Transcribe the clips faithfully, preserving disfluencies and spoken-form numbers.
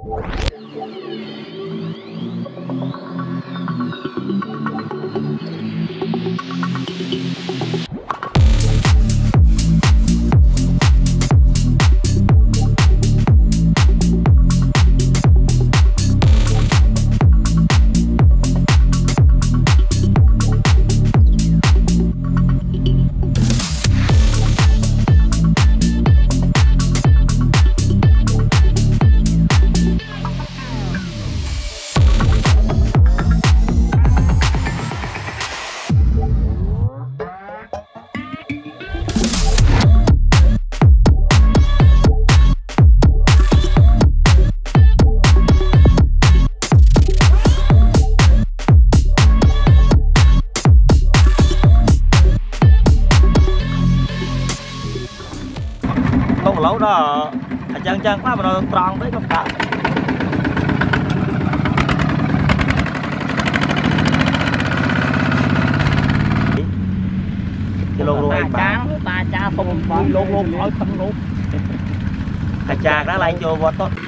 lâu đó chân chân quá mà nó tròn với không cả cái lô lô anh cha ta cha không lô lô hỏi không lô cả cha đã lại cho vào tốt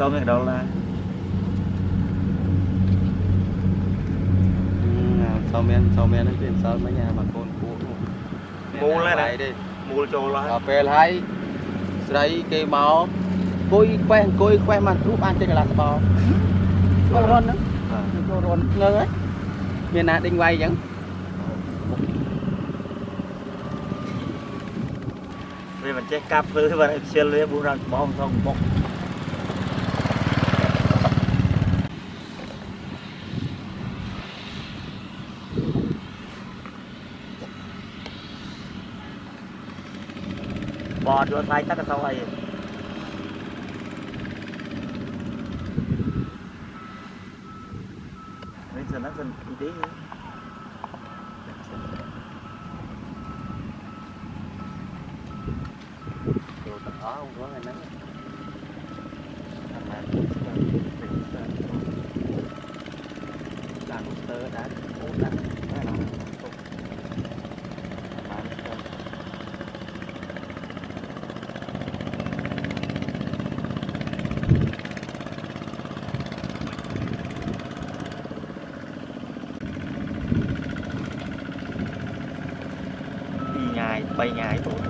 sau miếng đầu là sau men sau men nó chuyển sau mấy nhà mà con cũ mua lên này đi mua cho là cà phê hay đây cây máu cối quen cối quen mà lúc ăn chơi cái là bò có ron nữa có ron ngơ ấy miền nào đinh quay chẳng vì mình chơi cà phê và xe lưới buôn ra bom xong bom bò cho tay chắc là sau này nên giờ nó dần tí đồ đó không có ngày nắng làm tơ đá ốp đá ngày bay ngày tụi